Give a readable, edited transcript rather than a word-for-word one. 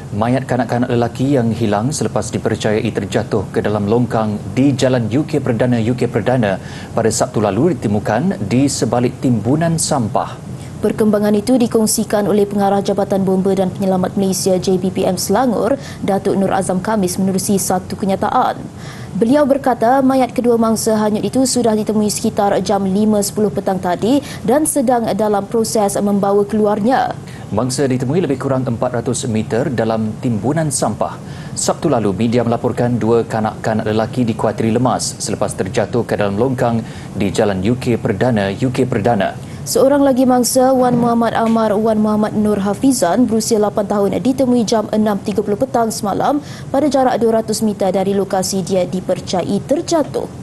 Mayat kanak-kanak lelaki yang hilang selepas dipercayai terjatuh ke dalam longkang di Jalan UK Perdana pada Sabtu lalu ditemukan di sebalik timbunan sampah. Perkembangan itu dikongsikan oleh Pengarah Jabatan Bomba dan Penyelamat Malaysia JBPM Selangor, Datuk Nur Azam Khamis menerusi satu kenyataan. Beliau berkata mayat kedua mangsa hanyut itu sudah ditemui sekitar jam 5.10 petang tadi dan sedang dalam proses membawa keluarnya. Mangsa ditemui lebih kurang 400 meter dalam timbunan sampah. Sabtu lalu, media melaporkan dua kanak-kanak lelaki dikuatiri lemas selepas terjatuh ke dalam longkang di Jalan UK Perdana. Seorang lagi mangsa, Wan Muhammad Amar Wan Muhammad Nur Hafizan berusia 8 tahun ditemui jam 6.30 petang semalam pada jarak 200 meter dari lokasi dia dipercayai terjatuh.